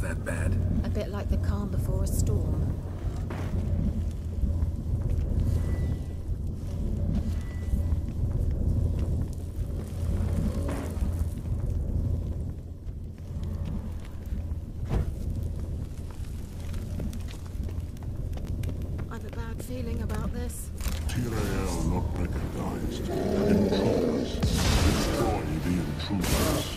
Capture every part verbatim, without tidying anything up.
that bad. A bit like the calm before a storm. I've a bad feeling about this. Tyrael not recognized. Intruders. Destroy the intruders.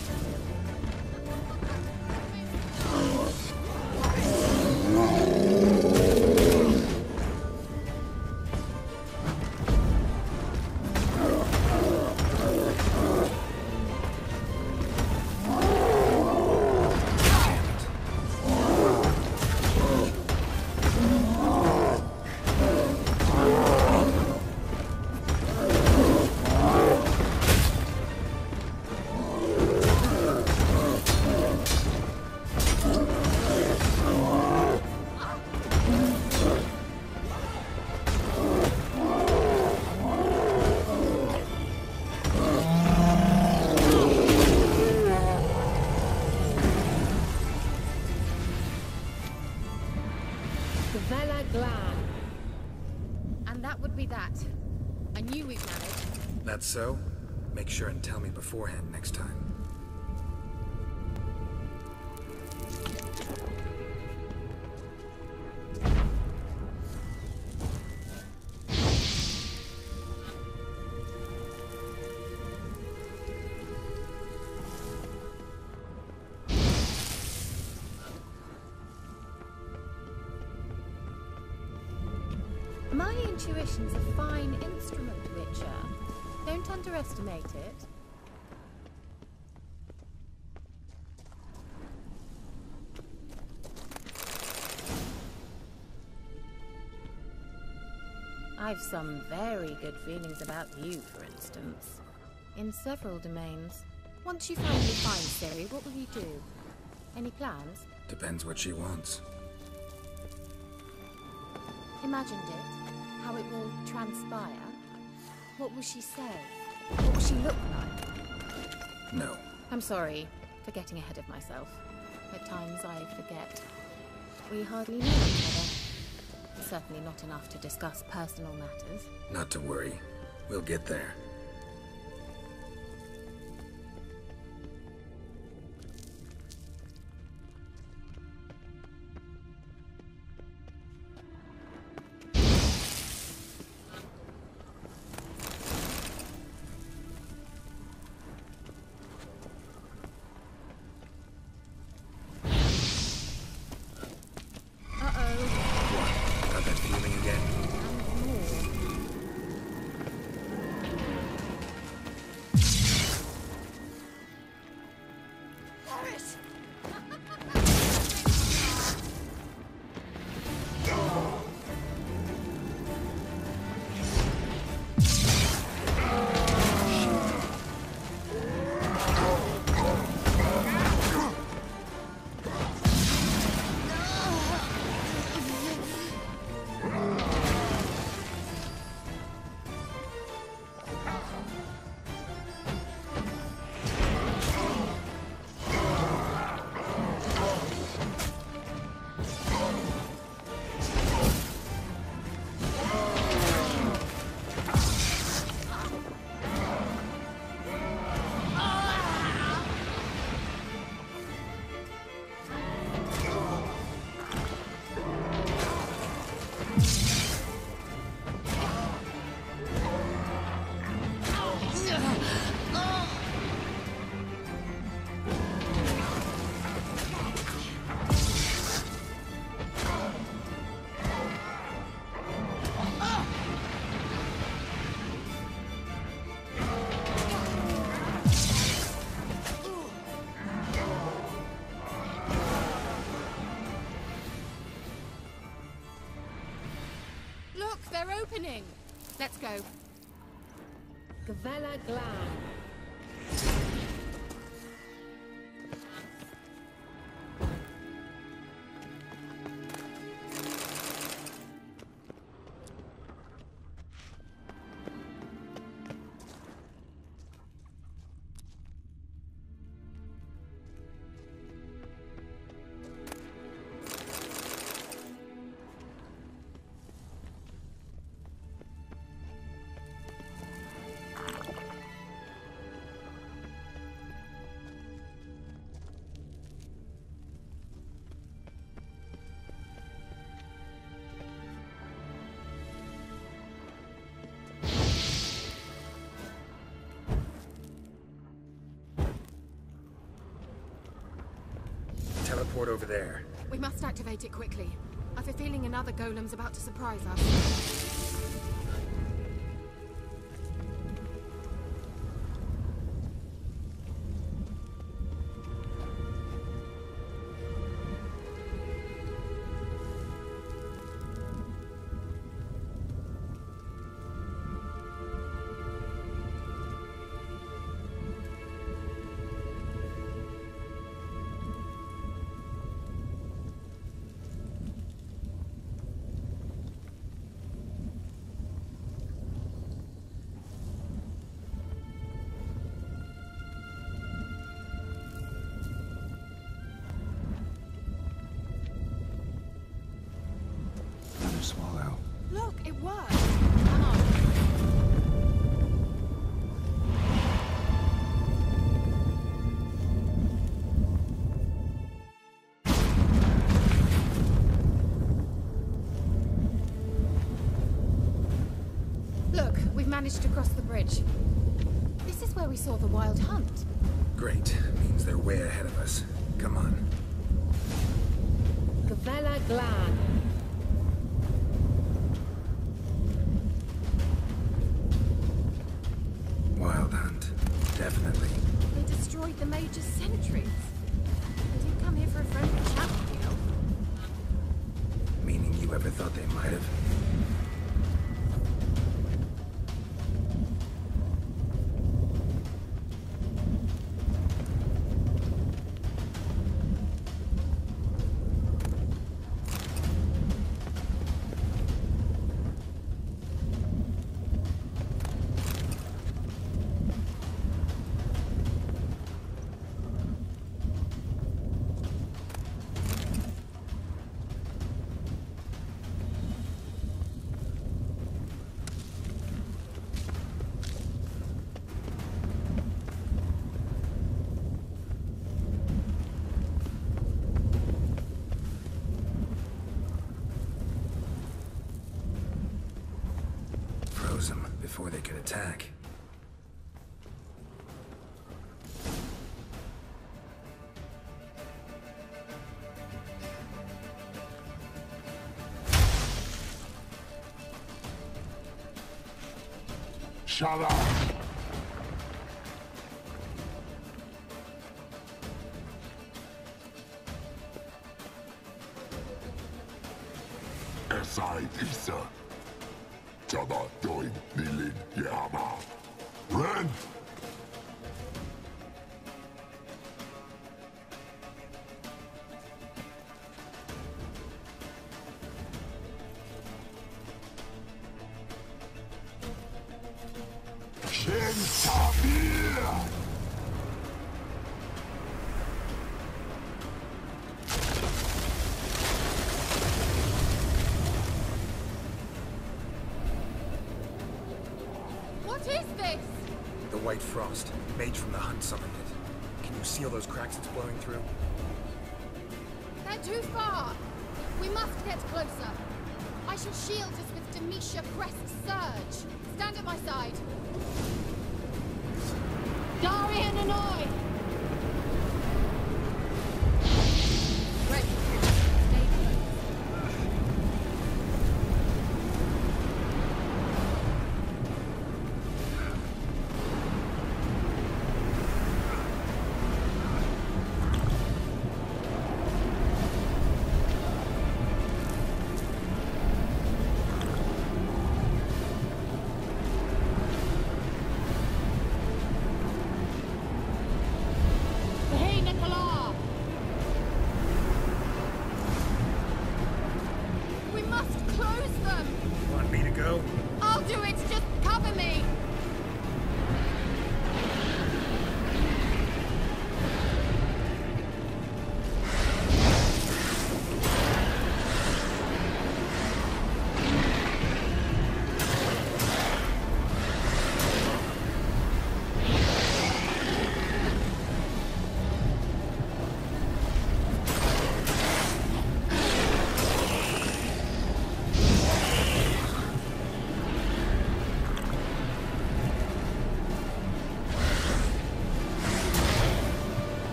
And that would be that. I knew we'd manage. That's so? Make sure and tell me beforehand next time. My intuition's a fine instrument, Witcher. Don't underestimate it. I've some very good feelings about you, for instance. In several domains. Once you finally find Ciri, what will you do? Any plans? Depends what she wants. Imagined it. How it will transpire. What will she say? What will she look like? No. I'm sorry for getting ahead of myself. At times I forget. We hardly know each other. Certainly not enough to discuss personal matters. Not to worry. We'll get there. They're opening! Let's go. Gavella Glan. teleport over there. We must activate it quickly. I've a feeling another golem's about to surprise us. Swallow. Look, it worked! Come on. Look, we've managed to cross the bridge. This is where we saw the wild hunt. Great. Means they're way ahead of us. Come on. Gavella Glan. Wild hunt. Definitely. They destroyed the Major's sentries. They didn't come here for a friendly chat with you. Meaning you ever thought they might have? Them before they could attack. Shut up! Esai Isa. Jabba doin nilin yama. Ren! Shin Tabir! What is this? The White Frost. Mage from the Hunt summoned it. Can you seal those cracks it's blowing through? They're too far. We must get closer. I shall shield us with Demetia Crest's surge. Stand at my side. Darian and I! Ready. Stay close.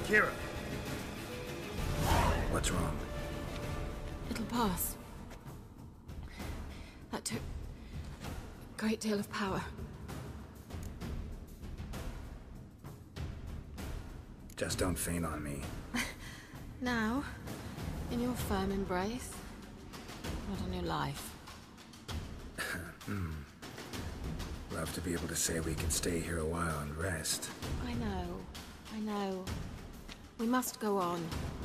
Kira! What's wrong? It'll pass. That took a great deal of power. Just don't faint on me. Now, in your firm embrace, what a new life. Hmm. Love to be able to say we can stay here a while and rest. I know, I know. We must go on.